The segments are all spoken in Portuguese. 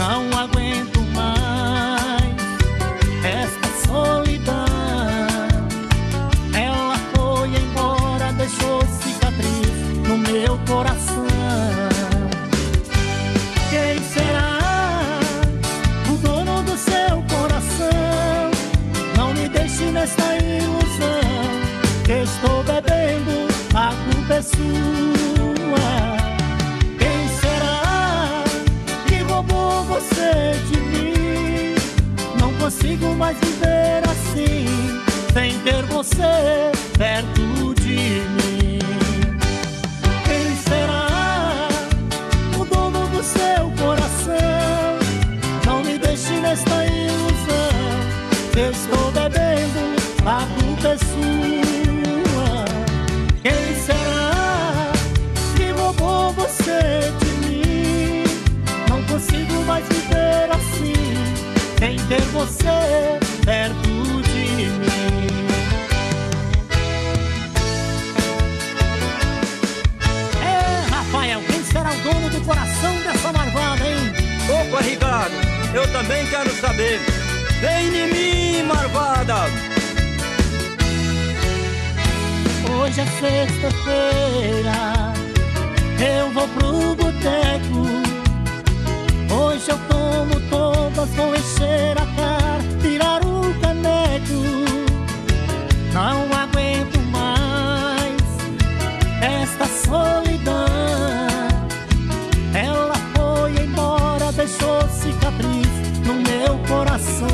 Não aguento mais esta solidão. Ela foi embora, deixou cicatriz no meu coração. Quem será o dono do seu coração? Não me deixe nesta ilusão, que estou bebendo, a culpa é sua. Quem será que roubou você de mim? Não consigo mais viver assim, sem ter você perto de mim. Quem será o dono do seu coração? Não me deixe nesta ilusão, que estou bebendo, a culpa é sua. Quem será que roubou você de mim? Não consigo mais viver assim, sem ter você perto de mim. É, Rafael, quem será o dono do coração dessa marvada, hein? Opa, Ricardo, eu também quero saber. Vem em mim, marvada! Hoje é sexta-feira, eu vou pro boteco. Hoje eu tomo todas, vou encher a cara, tirar o caneco. Não aguento mais esta solidão. Ela foi embora, deixou cicatriz no meu coração.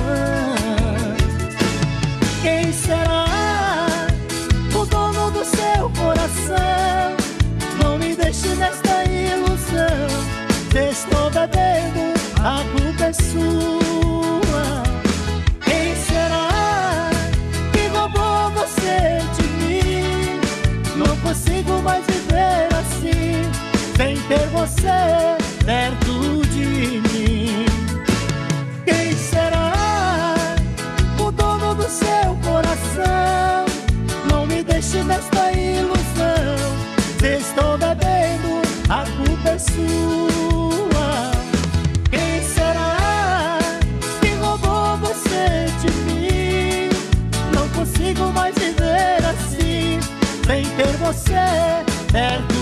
Quem será o dono do seu coração? Não me deixe nesta ilusão, estou bebendo, a culpa é sua. Quem será que roubou você de mim? Não consigo mais viver assim, sem ter você perto de mim. Quem será o dono do seu coração? Não me deixe nesta ilusão, estou bebendo, a culpa é sua. Quem será que roubou você de mim? Não consigo mais viver assim, sem ter você perto